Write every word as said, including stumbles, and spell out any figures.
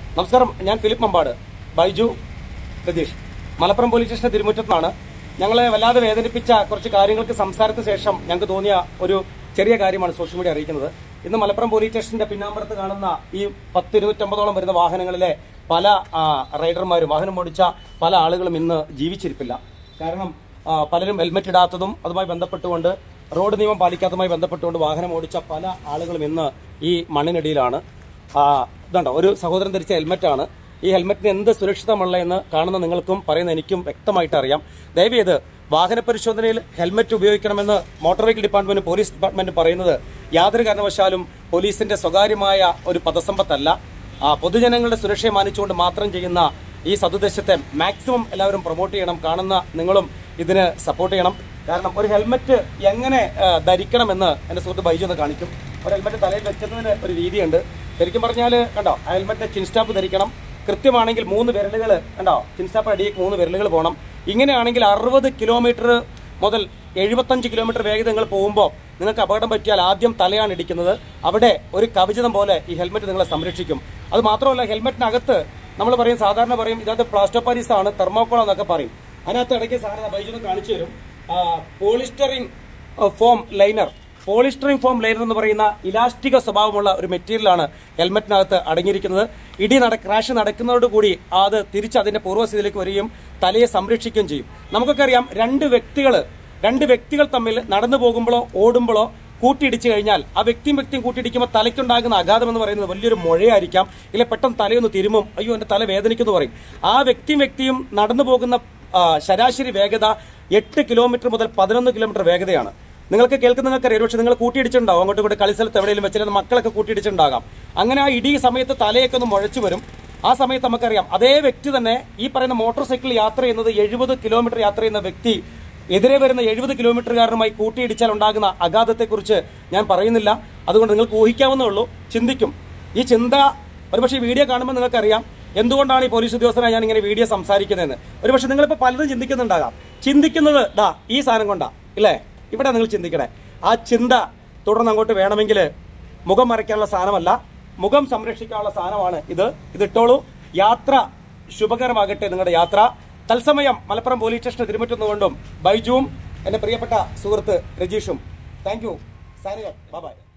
നമസ്കാരം, ഞാൻ Philip Mambad. Baiju Ratheesh, Malappuram police സ്റ്റേഷന്റെ തിരുമുറ്റത്താണ്. ഞങ്ങളെ വല്ലാതെ വേദനിപ്പിച്ച കുറച്ച് കാര്യങ്ങൾക്ക് സംസാരത്തിന് ശേഷം ഞങ്ങൾക്ക് തോന്നിയ ഒരു ചെറിയ കാര്യമാണ് സോഷ്യൽ മീഡിയ അറിയിക്കുന്നത്. ഇന്ന് മലപ്പുറം പോലീസ് സ്റ്റേഷന്റെ പിന്നാമ്പുറത്ത് കാണുന്ന ഈ പത്ത് ഇരുപറ്റൊമ്പതോളം വരുന്ന വാഹനങ്ങളിലെ പല റൈഡർമാരും വാഹനം ഓടിച്ച പല ആളുകളും ഇന്ന് ജീവിച്ചിരിപ്പില്ല. കാരണം പലരും ഹെൽമെറ്റ് ഇടാത്തതും അതുമായി ബന്ധപ്പെട്ടുകൊണ്ട് റോഡ് നിയമം പാലിക്കാത്തതുമായി ബന്ധപ്പെട്ടുകൊണ്ട് വാഹനം ഓടിച്ച പല ആളുകളും ഇന്ന് ഈ മണ്ണിനടിയിലാണ്. ഇതുണ്ടോ, ഒരു സഹോദരൻ ധരിച്ച ഹെൽമെറ്റാണ്. ഈ ഹെൽമെറ്റിന് എന്ത് സുരക്ഷിതമല്ല എന്ന് കാണുന്ന നിങ്ങൾക്കും പറയുന്ന എനിക്കും വ്യക്തമായിട്ട് അറിയാം. ദയവേത് വാഹന പരിശോധനയിൽ ഹെൽമെറ്റ് ഉപയോഗിക്കണമെന്ന് motor vehicle department police department പറയുന്നത് യാതൊരു കാരണവശാലും പോലീസിന്റെ സ്വകാര്യമായ ഒരു പദസമ്പത്തല്ല. പൊതുജനങ്ങളുടെ സുരക്ഷയെ മാനിച്ചുകൊണ്ട് മാത്രം ചെയ്യുന്ന ഈ സതുദ്ദേശത്തെ മാക്സിമം എല്ലാവരും പ്രൊമോട്ട് ചെയ്യണം. കാണുന്ന നിങ്ങളും ഇതിന് സപ്പോർട്ട് ചെയ്യണം. കാരണം ഒരു ഹെൽമെറ്റ് എങ്ങനെ ധരിക്കണമെന്ന് എന്റെ സുഹൃത്ത് ബൈജു ഒന്ന് കാണിക്കും. ഒരു ഹെൽമെറ്റ് തലയിൽ വെക്കുന്നതിന് ഒരു രീതിയുണ്ട്. ശരിക്കും പറഞ്ഞാൽ കണ്ടോ, ആ ഹെൽമെറ്റ് ചിൻസ്റ്റാപ്പ് ധരിക്കണം. കൃത്യമാണെങ്കിൽ മൂന്ന് വിരലുകൾ കണ്ടോ, ചിൻസ്റ്റാപ്പ് അടിയേക്ക് മൂന്ന് വിരലുകൾ പോകണം. ഇങ്ങനെയാണെങ്കിൽ അറുപത് കിലോമീറ്റർ മുതൽ എഴുപത്തഞ്ച് കിലോമീറ്റർ വേഗത നിങ്ങൾ പോകുമ്പോൾ നിങ്ങൾക്ക് അപകടം പറ്റിയാൽ ആദ്യം തലയാണ് ഇടിക്കുന്നത്. അവിടെ ഒരു കവചിതം പോലെ ഈ ഹെൽമെറ്റ് നിങ്ങളെ സംരക്ഷിക്കും. അത് മാത്രമല്ല, ഹെൽമെറ്റിനകത്ത് നമ്മൾ പറയും, സാധാരണ പറയും ഇതിനകത്ത് പ്ലാസ്റ്റോപാരീസ് ആണ്, തെർമോക്കോൾ എന്നൊക്കെ പറയും. അതിനകത്ത് ഇടയ്ക്ക് സാധാരണ ബൈജുന്ന് കാണിച്ചു തരും. Polystyrene foam liner polystyrene foam liner എന്ന് പറയുന്ന ഇലാസ്റ്റിക സ്വഭാവമുള്ള ഒരു മെറ്റീരിയലാണ് ഹെൽമെറ്റിനകത്ത് അടങ്ങിയിരിക്കുന്നത്. ഇടി നട ക്രാഷ് നടക്കുന്നതോടുകൂടി അത് തിരിച്ച് അതിന്റെ പൂർവ്വസ്ഥിതിയിലേക്ക് വരികയും തലയെ സംരക്ഷിക്കുകയും ചെയ്യും. നമുക്കൊക്കെ അറിയാം, രണ്ട് വ്യക്തികൾ രണ്ട് വ്യക്തികൾ തമ്മിൽ നടന്നു പോകുമ്പോഴോ ഓടുമ്പോഴോ കൂട്ടിയിടിച്ചു കഴിഞ്ഞാൽ ആ വ്യക്തിയും വ്യക്തിയും കൂട്ടിയിടിക്കുമ്പോൾ തലയ്ക്കുണ്ടാകുന്ന ആഘാതം എന്ന് പറയുന്നത് വലിയൊരു മുഴയായിരിക്കാം. ഇല്ല പെട്ടെന്ന് തലയൊന്ന് തിരുമും, അയ്യോ എന്റെ തല വേദനിക്കുന്നു പറയും. ആ വ്യക്തിയും വ്യക്തിയും നടന്നു പോകുന്ന ശരാശരി വേഗത എട്ട് കിലോമീറ്റർ മുതൽ പതിനൊന്ന് കിലോമീറ്റർ വേഗതയാണ്. നിങ്ങൾക്ക് കേൾക്കുന്നതൊക്കെ അറിയാം. പക്ഷെ നിങ്ങൾ കൂട്ടിയിടിച്ചിട്ടുണ്ടാവും, അങ്ങോട്ട് കൂടെ കളിസ്ഥലത്ത് എവിടെയെങ്കിലും വെച്ചാൽ മക്കളൊക്കെ കൂട്ടിയിടിച്ചിട്ടുണ്ടാകാം. അങ്ങനെ ആ ഇടി സമയത്ത് തലയൊക്കെ ഒന്ന് മുഴച്ചു വരും. ആ സമയത്ത് നമുക്കറിയാം, അതേ വ്യക്തി തന്നെ ഈ പറയുന്ന മോട്ടോർ സൈക്കിൾ യാത്ര ചെയ്യുന്നത് എഴുപത് കിലോമീറ്റർ യാത്ര ചെയ്യുന്ന വ്യക്തി എതിരെ വരുന്ന എഴുപത് കിലോമീറ്ററുകാരനുമായി കൂട്ടിയിടിച്ചാൽ ഉണ്ടാകുന്ന അഗാധത്തെക്കുറിച്ച് ഞാൻ പറയുന്നില്ല. അതുകൊണ്ട് നിങ്ങൾക്ക് ഊഹിക്കാവുന്നേ ഉള്ളൂ, ചിന്തിക്കും. ഈ ചിന്ത ഒരുപക്ഷെ ഈ വീഡിയോ കാണുമ്പോൾ നിങ്ങൾക്കറിയാം എന്തുകൊണ്ടാണ് ഈ പോലീസ് ഉദ്യോഗസ്ഥനായി ഞാൻ ഇങ്ങനെ വീഡിയോ സംസാരിക്കുന്നതെന്ന്. ഒരുപക്ഷെ നിങ്ങളിപ്പോൾ പലതും ചിന്തിക്കുന്നുണ്ടാകാം. ചിന്തിക്കുന്നത് ദാ ഈ സാധനം കൊണ്ടാ ഇല്ലേ, ഇവിടെ നിങ്ങൾ ചിന്തിക്കണേ. ആ ചിന്ത തുടർന്ന് അങ്ങോട്ട് വേണമെങ്കിൽ മുഖം മറയ്ക്കാനുള്ള സാധനമല്ല, മുഖം സംരക്ഷിക്കാനുള്ള സാധനമാണ് ഇത്. ഇതിട്ടോളൂ. യാത്ര ശുഭകരമാകട്ടെ നിങ്ങളുടെ യാത്ര. തത്സമയം മലപ്പുറം പോലീസ് സ്റ്റേഷൻ തിരുമുറ്റുന്നുകൊണ്ടും ബൈജുവും എന്റെ പ്രിയപ്പെട്ട സുഹൃത്ത് രജീഷും താങ്ക് യു. സൈനിക ബൈ ബൈ.